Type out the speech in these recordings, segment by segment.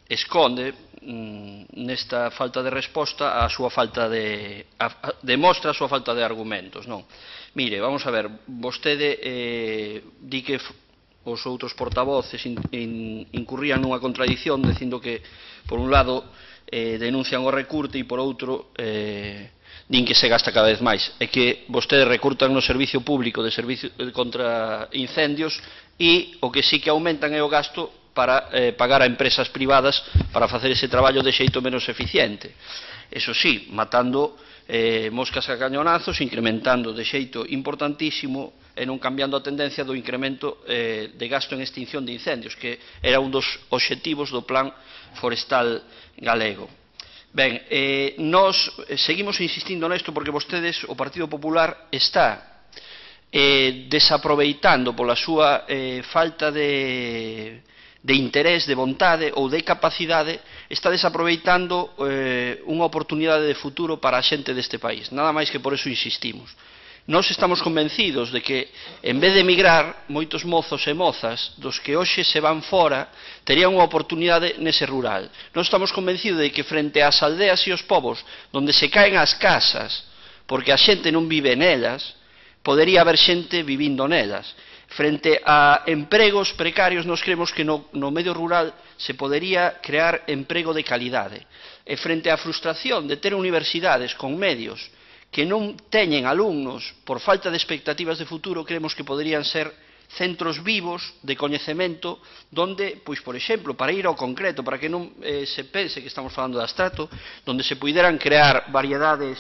esconde nesta falta de resposta a súa falta de demostra a súa falta de argumentos, non? Mire, vamos a ver, vostede di que os outros portavoces incurrían nunha contradición dicindo que, por un lado, denuncian o recurte e, por outro, din que se gasta cada vez máis. É que vostedes recurtan no servicio público de servicio contra incendios e o que sí que aumentan é o gasto para pagar a empresas privadas para facer ese traballo de xeito menos eficiente. Eso sí, matando moscas a cañonazos, incrementando de xeito importantísimo e non cambiando a tendencia do incremento de gasto en extinción de incendios, que era un dos obxectivos do Plan Forestal Galego. Ben, nós seguimos insistindo nesto porque vostedes, o Partido Popular, está desaproveitando pola súa falta de interés, de vontade ou de capacidade, está desaproveitando unha oportunidade de futuro para a xente deste país. Nada máis que por eso insistimos. Nós estamos convencidos de que, en vez de emigrar, moitos mozos e mozas dos que hoxe se van fora terían unha oportunidade nese rural. Nós estamos convencidos de que, frente ás aldeas e os povos, onde se caen as casas, porque a xente non vive nelas, podería haber xente vivindo nelas. Frente a empregos precarios, nós creemos que no medio rural se podería crear emprego de calidade. E frente á frustración de ter universidades con medios que non teñen alumnos por falta de expectativas de futuro, creemos que poderían ser centros vivos de coñecemento donde, pois, por exemplo, para ir ao concreto, para que non se pense que estamos falando de abstracto, donde se puideran crear variedades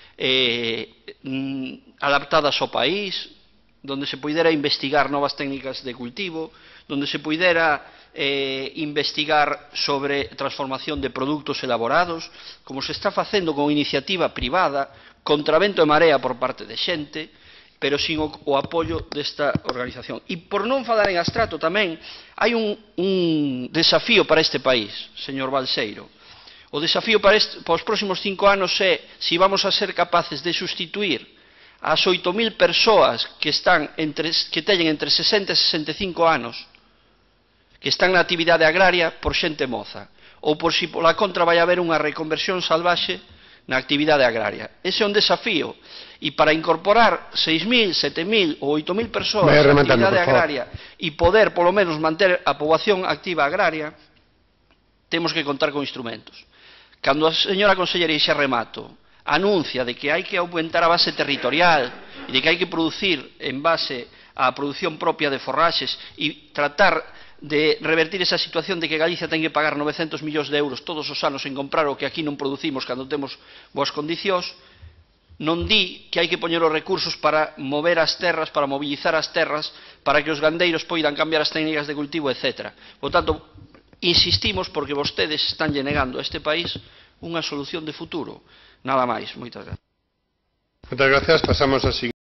adaptadas ao país, donde se puidera investigar novas técnicas de cultivo, donde se puidera investigar sobre transformación de produtos elaborados, como se está facendo con iniciativa privada, contra vento e marea por parte de xente, pero sin o apoio desta organización. E por non falar en abstracto tamén, hai un desafío para este país, señor Balseiro. O desafío para os próximos 5 anos é se vamos a ser capaces de sustituir as 8.000 persoas que teñen entre 60 e 65 anos, que están na actividade agraria, por xente moza, ou por si pola contra vai haber unha reconversión salvaxe na actividade agraria. Ese é un desafío, e para incorporar 6.000, 7.000 ou 8.000 persoas na actividade agraria e poder, polo menos, manter a poboación activa agraria, temos que contar con instrumentos. Cando a señora conselleira, e xa remato, anuncia de que hai que aumentar a base territorial e de que hai que producir en base á produción propia de forraxes e tratar de revertir esa situación de que Galicia ten que pagar 900 millóns de euros todos os anos en comprar o que aquí non producimos cando temos boas condicións, non di que hai que poñer os recursos para mover as terras, para mobilizar as terras, para que os gandeiros poidan cambiar as técnicas de cultivo, etc. Por tanto, insistimos porque vostedes están negando a este país unha solución de futuro. Nada máis. Moitas gracias. Muchas gracias. Pasamos a